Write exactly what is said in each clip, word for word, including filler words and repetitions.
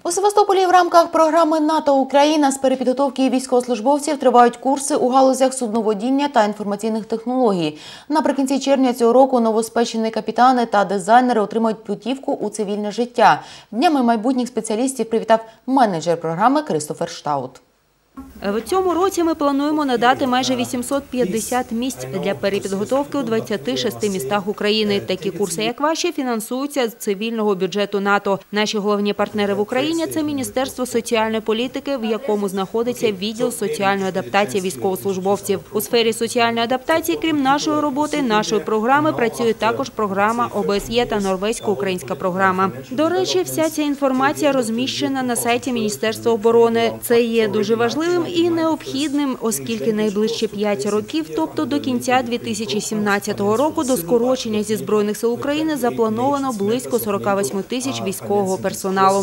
У Севастополі в рамках програми НАТО «Україна» з перепідготовки військовослужбовців тривають курси у галузях судноводіння та інформаційних технологій. Наприкінці червня цього року новоспечені капітани та дизайнери отримають путівку у цивільне життя. Днями майбутніх спеціалістів привітав менеджер програми Крістофер Штаут. В цьому році ми плануємо надати майже вісімсот п'ятдесят місць для перепідготовки у двадцяти шести містах України. Такі курси, як ваші, фінансуються з цивільного бюджету НАТО. Наші головні партнери в Україні – це Міністерство соціальної політики, в якому знаходиться відділ соціальної адаптації військовослужбовців. У сфері соціальної адаптації, крім нашої роботи, нашої програми, працює також програма О Б С Є та норвезько-українська програма. До речі, вся ця інформація розміщена на сайті Міністерства оборони. Це є дуже важливим і необхідним, оскільки найближчі п'ять років, тобто до кінця дві тисячі сімнадцятого року, до скорочення зі Збройних сил України заплановано близько сорока восьми тисяч військового персоналу.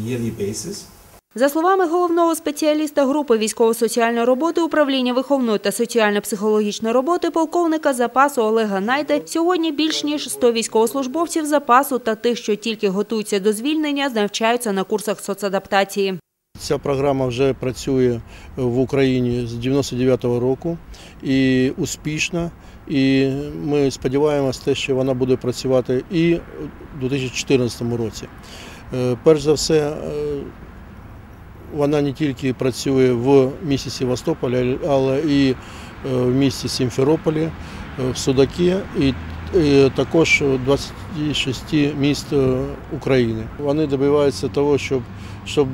За словами головного спеціаліста групи військово-соціальної роботи Управління виховної та соціально-психологічної роботи полковника запасу Олега Найде, сьогодні більш ніж сто військовослужбовців запасу та тих, що тільки готуються до звільнення, навчаються на курсах соцадаптації. Ця програма вже працює в Україні з дев'яносто дев'ятого року і успішна. І ми сподіваємося, що вона буде працювати і у дві тисячі чотирнадцятому році. Перш за все, вона не тільки працює в місті Севастополі, але і в місті Сімферополі, в Судакі і також двадцяти шести міст України. Вони добиваються того, щоб щоб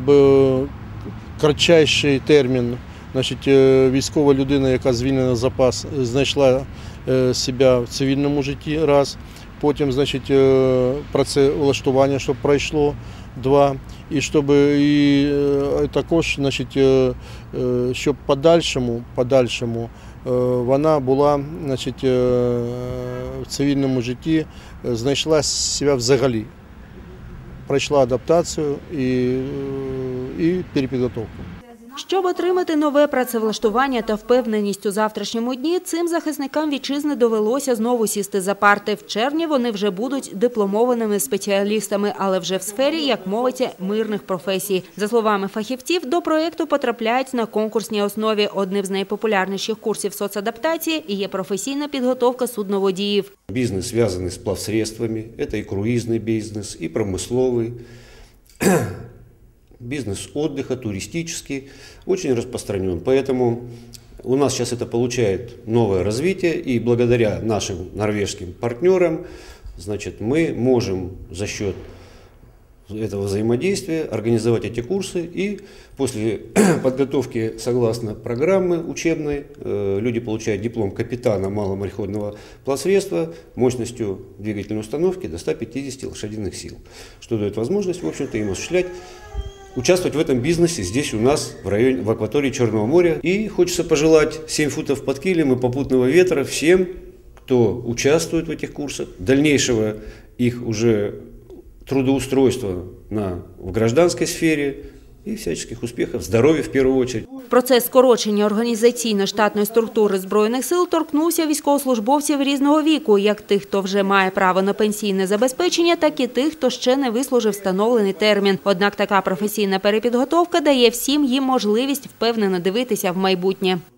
кратчайший термін, значить, військова людина, яка звільнена в запас, знайшла себе в цивільному житті, раз. Потім, значить, працевлаштування, щоб пройшло, два. І щоб і також, значить, щоб подальшому, подальшому вона була, значить, в цивільному житті, знайшла себе взагалі. Пройшла адаптацію і, і перепідготовку. Щоб отримати нове працевлаштування та впевненість у завтрашньому дні, цим захисникам вітчизни довелося знову сісти за парти. В червні вони вже будуть дипломованими спеціалістами, але вже в сфері, як мовиться, мирних професій. За словами фахівців, до проєкту потрапляють на конкурсній основі. Одним з найпопулярніших курсів соцадаптації є професійна підготовка судноводіїв. Бізнес зв'язаний з плавсредствами, це і круїзний бізнес, і промисловий. Бизнес отдыха, туристический, очень распространен. Поэтому у нас сейчас это получает новое развитие, и благодаря нашим норвежским партнерам, значит, мы можем за счет этого взаимодействия организовать эти курсы, и после подготовки согласно программы учебной люди получают диплом капитана маломореходного плавсредства мощностью двигательной установки до ста пятидесяти лошадиных сил, что дает возможность, в общем-то, им осуществлять участвовать в этом бизнесе здесь у нас, в районе, в акватории Черного моря. И хочется пожелать семь футов под килем и попутного ветра всем, кто участвует в этих курсах, дальнейшего их уже трудоустройства на, в гражданской сфере и всяческих успехов, здоровья в первую очередь. Процес скорочення організаційно-штатної структури Збройних сил торкнувся військовослужбовців різного віку, як тих, хто вже має право на пенсійне забезпечення, так і тих, хто ще не вислужив встановлений термін. Однак така професійна перепідготовка дає всім їм можливість впевнено дивитися в майбутнє.